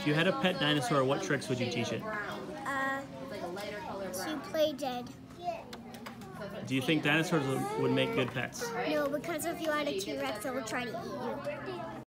If you had a pet dinosaur, what tricks would you teach it? To play dead. Do you think dinosaurs would make good pets? No, because if you had a T-Rex, it would try to eat you.